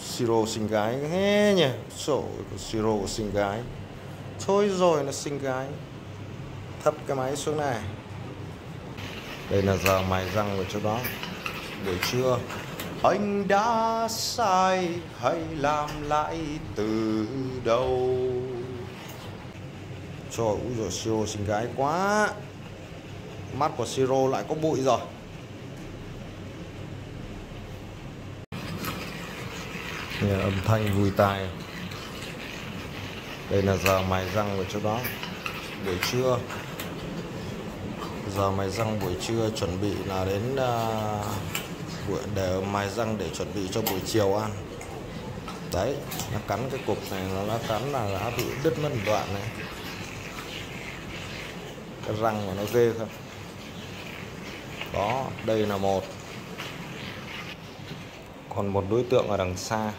Siro xinh gái thế nhỉ. Sổ của Siro xinh gái. Thôi rồi nó xinh gái. Thấp cái máy xuống này. Đây là giờ mài răng của chỗ đó. Buổi trưa. Anh đã sai, hãy làm lại từ đầu. Trời ơi, rồi Siro xinh gái quá. Mắt của Siro lại có bụi rồi. Nghe âm thanh vui tai. Đây là giờ mài răng của chỗ đó. Buổi trưa. Giờ mài răng buổi trưa chuẩn bị là đến để mài răng để chuẩn bị cho buổi chiều ăn. Đấy, nó cắn cái cục này, nó đã cắn là đã bị đứt mất một đoạn này. Cái răng của nó ghê không? Đó, đây là một. Còn một đối tượng ở đằng xa.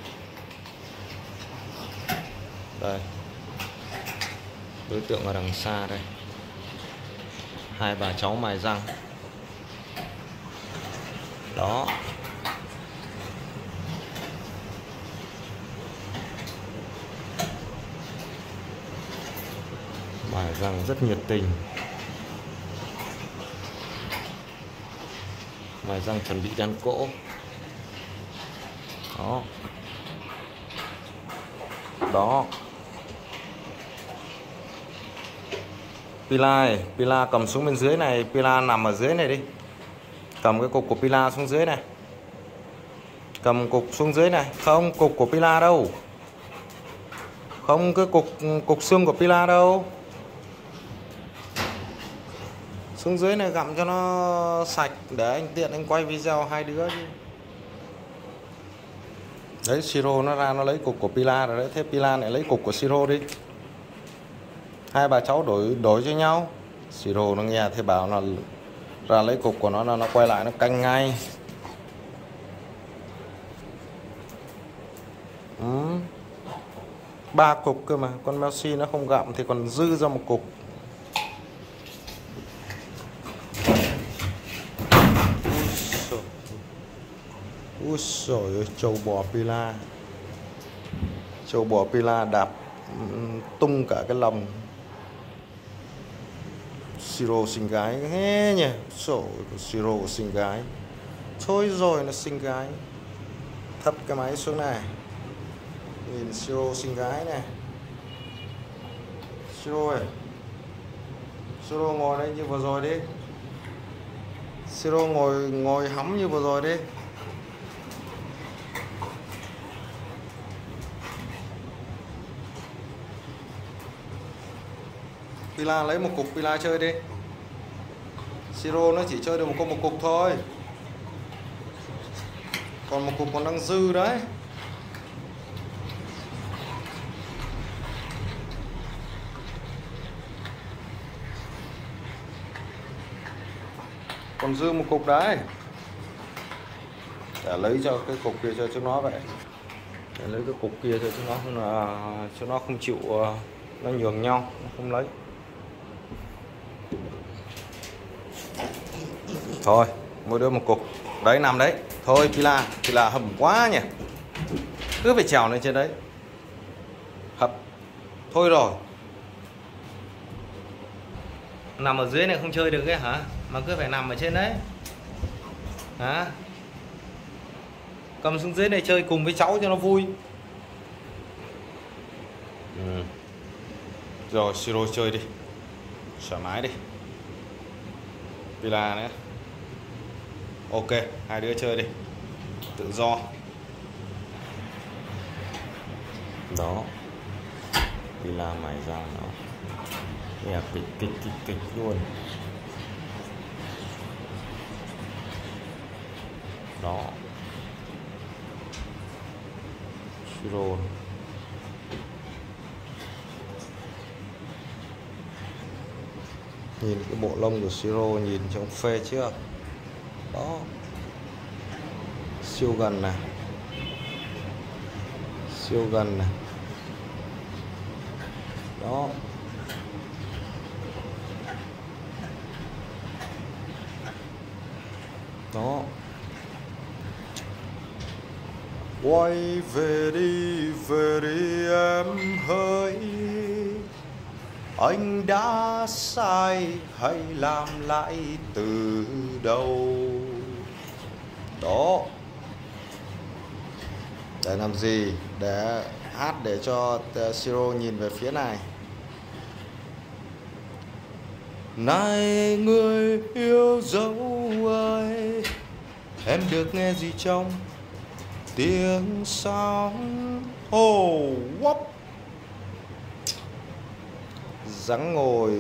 Đây. Đối tượng ở đằng xa đây. Hai bà cháu mài răng. Đó. Mài răng rất nhiệt tình. Mài răng chuẩn bị đan cỗ. Đó. Đó. Pila cầm xuống bên dưới này. Pila nằm ở dưới này đi. Cầm cái cục của Pila xuống dưới này. Cầm cục xuống dưới này. Không, cục của Pila đâu. Không, cái cục xương của Pila đâu. Xuống dưới này gặm cho nó sạch. Để anh tiện anh quay video hai đứa chứ. Đấy, Siro nó ra nó lấy cục của Pila rồi đấy. Thế Pila lại lấy cục của Siro đi. Hai bà cháu đổi cho nhau. Siro nó nghe thế bảo là ra lấy cục của nó quay lại nó canh ngay. Ba cục cơ mà. Con Messi nó không gặm thì còn dư ra một cục. Úi xồi ơi, trâu bò Pila. Trâu bò Pila đạp tung cả cái lòng. Siro xinh gái thế nhỉ. Sổ của Siro xinh gái. Thôi rồi nó xinh gái. Thấp cái máy xuống này. Nhìn Siro xinh gái này. Siro ơi. Siro ngồi đây như vừa rồi đi. Siro ngồi hắm như vừa rồi đi. Pila lấy một cục Pila chơi đi. Siro nó chỉ chơi được một cục thôi. Còn một cục còn đang dư đấy. Còn dư một cục đấy. Để lấy cho cái cục kia cho chúng nó vậy. Để lấy cái cục kia cho chúng nó không chịu, nó nhường nhau, nó không lấy. Thôi, mỗi đứa một cục. Đấy, nằm đấy. Thôi, Pila hầm quá nhỉ. Cứ phải trèo lên trên đấy. Hấp. Thôi rồi. Nằm ở dưới này không chơi được ấy hả? Mà cứ phải nằm ở trên đấy. Hả? Cầm xuống dưới này chơi cùng với cháu cho nó vui. Rồi, Siro chơi đi. Thoải mái đi. Pila nữa. Ok, hai đứa chơi đi. Tự do. Đó. Pila mài răng nó. Nghe kịch luôn. Đó. Siro. Nhìn cái bộ lông của Siro nhìn trông phê chưa? Đó. Siêu gần này. Siêu gần này. Đó. Đó. Quay về đi em hỡi, anh đã sai hãy làm lại từ đầu. Đó. Để làm gì? Để hát để cho Siro nhìn về phía này. Này người yêu dấu ơi, em được nghe gì trong tiếng sóng? Wop. Dáng ngồi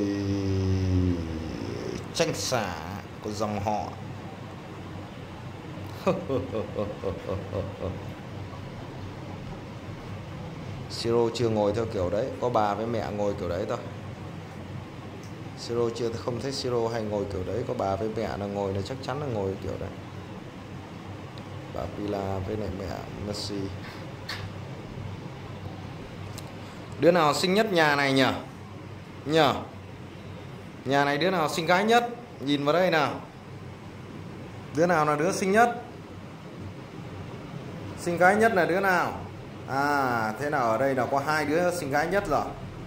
tranh xả của dòng họ. Siro chưa ngồi theo kiểu đấy, có bà với mẹ ngồi kiểu đấy thôi. Siro không thấy Siro hay ngồi kiểu đấy, có bà với mẹ là ngồi là chắc chắn là ngồi kiểu đấy. Bà Pila với lại mẹ Messi. Đứa nào xinh nhất nhà này nhỉ? Nhà này đứa nào xinh gái nhất? Nhìn vào đây nào. Đứa nào là đứa xinh nhất? Xinh gái nhất là đứa nào? À, thế nào ở đây là có hai đứa xinh gái nhất rồi.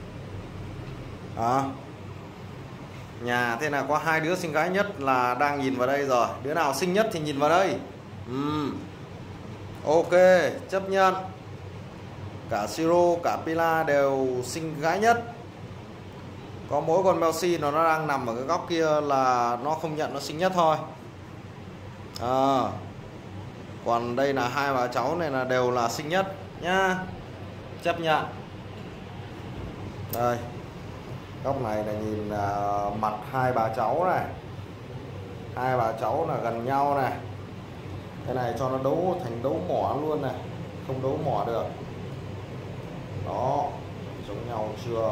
Nhà thế nào có hai đứa xinh gái nhất là đang nhìn vào đây rồi. Đứa nào xinh nhất thì nhìn vào đây. Ok, chấp nhận. Cả Siro, cả Pila đều xinh gái nhất. Có mỗi con Messi nó đang nằm ở cái góc kia là nó không nhận nó xinh nhất thôi. Còn đây là hai bà cháu này là đều là xinh nhất nhá. Chấp nhận. Đây. Góc này là nhìn mặt hai bà cháu này. Hai bà cháu là gần nhau này. Cái này cho nó đấu thành đấu mỏ luôn này. Không đấu mỏ được. Đó. Giống nhau chưa?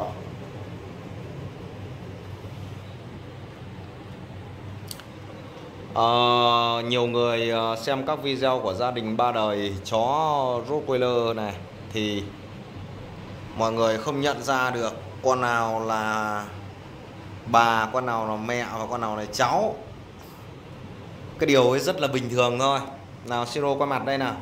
Nhiều người xem các video của gia đình ba đời chó Rottweiler này thì mọi người không nhận ra được con nào là bà, con nào là mẹ và con nào là cháu. Cái điều ấy rất là bình thường thôi. Nào Siro quay mặt đây nào.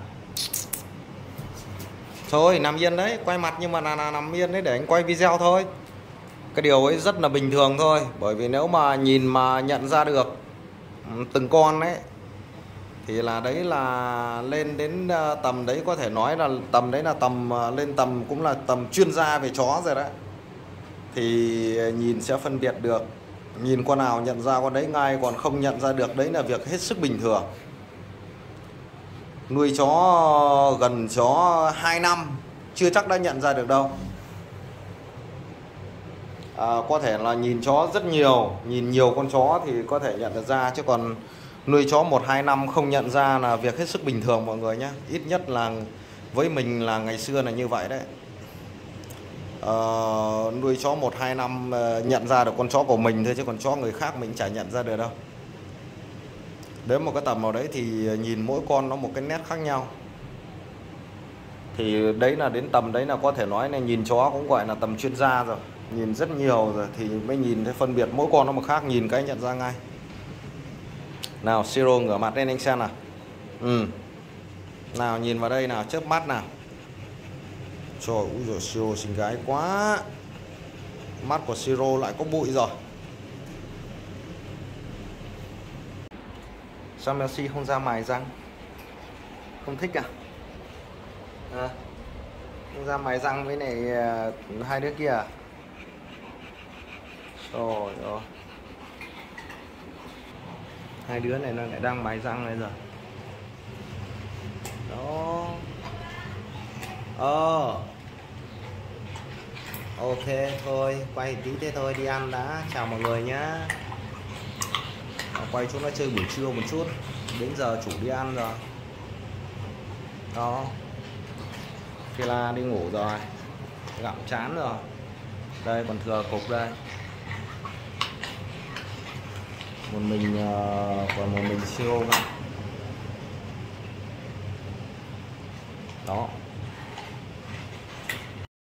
Thôi nằm yên đấy, quay mặt nhưng mà là nằm yên đấy để anh quay video thôi. Cái điều ấy rất là bình thường thôi. Bởi vì nếu mà nhìn mà nhận ra được từng con đấy thì là đấy là lên đến tầm đấy, có thể nói là tầm đấy là tầm lên tầm cũng là tầm chuyên gia về chó rồi đấy. Thì nhìn sẽ phân biệt được, nhìn con nào nhận ra con đấy ngay, còn không nhận ra được đấy là việc hết sức bình thường. Nuôi chó gần chó 2 năm chưa chắc đã nhận ra được đâu. Có thể là nhìn chó rất nhiều, nhìn nhiều con chó thì có thể nhận được ra, chứ còn nuôi chó 1-2 năm không nhận ra là việc hết sức bình thường mọi người nhé. Ít nhất là với mình là ngày xưa là như vậy đấy. Nuôi chó 1-2 năm nhận ra được con chó của mình thôi, chứ còn chó người khác mình chả nhận ra được đâu. Đến một cái tầm nào đấy thì nhìn mỗi con nó một cái nét khác nhau. Thì đấy là đến tầm đấy là có thể nói là nhìn chó cũng gọi là tầm chuyên gia rồi. Nhìn rất nhiều rồi thì mới nhìn thấy phân biệt mỗi con nó một khác, nhìn cái nhận ra ngay. Nào Siro ngửa mặt lên anh xem nào. Nào nhìn vào đây nào, chớp mắt nào. Trời ơi giời, Siro xinh gái quá. Mắt của Siro lại có bụi rồi. Sao Messi không ra mài răng? Không thích à? Không ra mài răng với này hai đứa kia à? Rồi rồi. Hai đứa này nó lại đang mài răng này rồi. Đó. Ok thôi, quay tí thế thôi, đi ăn đã. Chào mọi người nhá. Quay chúng nó chơi buổi trưa một chút. Đến giờ chủ đi ăn rồi. Đó. Pila đi ngủ rồi. Gặm chán rồi. Đây còn thừa cục đây. Một mình còn một mình Siro nữa. Đó.